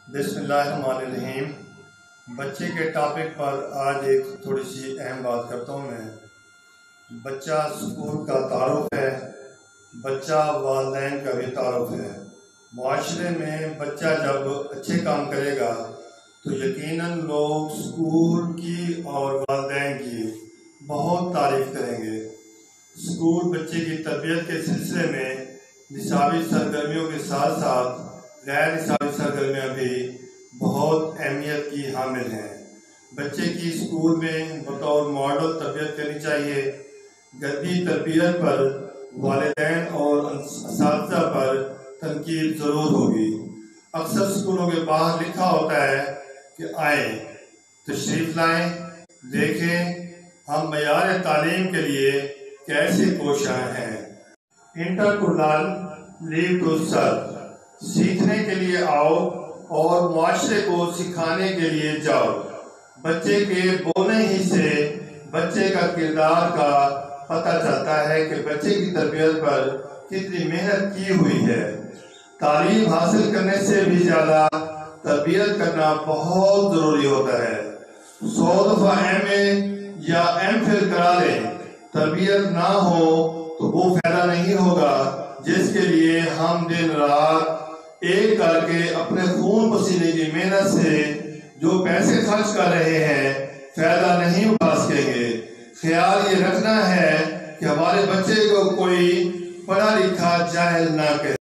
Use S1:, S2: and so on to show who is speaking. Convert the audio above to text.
S1: بسم اللہ الرحمن الرحیم۔ بچے کے ٹاپک پر آج ایک تھوڑی سی اہم بات کرتا ہوں میں۔ بچہ اسکول کا تعارف ہے، بچہ والدین کا بھی تعارف ہے۔ معاشرے میں بچہ جب اچھے کام کرے گا تو یقیناً لوگ اسکول کی اور والدین کی بہت تعریف کریں گے۔ اسکول بچے کی تربیت کے سلسلے میں نصابی سرگرمیوں کے ساتھ ساتھ غیر نصابی سرگرمیاں بھی بہت اہمیت کی حامل ہیں۔ بچے کی اسکول میں بطور ماڈل تربیت کرنی چاہیے۔ گردی تربیت پر والدین اور اساتذہ پر تنقید ضرور ہوگی۔ اکثر اسکولوں کے باہر لکھا ہوتا ہے کہ آئیں، تشریف لائیں، دیکھیں ہم معیار تعلیم کے لیے کیسے کوشاں ہیں۔ Enter to learn, leave to serve, سیکھنے کے لیے آؤ اور معاشرے کو سکھانے کے لیے جاؤ۔ بچے کے بولنے ہی سے بچے کا کردار کا پتہ چلتا ہے کہ بچے کی تربیت پر کتنی محنت کی ہوئی ہے۔ تعلیم حاصل کرنے سے بھی زیادہ تربیت کرنا بہت ضروری ہوتا ہے۔ 100 دفعہ ایم اے یا ایم فل کرا لیں، تربیت نہ ہو تو وہ فائدہ نہیں ہوگا جس کے لیے ہم دن رات ایک کر کے اپنے خون پسینے کی محنت سے جو پیسے خرچ کر رہے ہیں فائدہ نہیں اٹھا سکیں گے۔ خیال یہ رکھنا ہے کہ ہمارے بچے کو کوئی پڑھا لکھا جاہل نہ کہے۔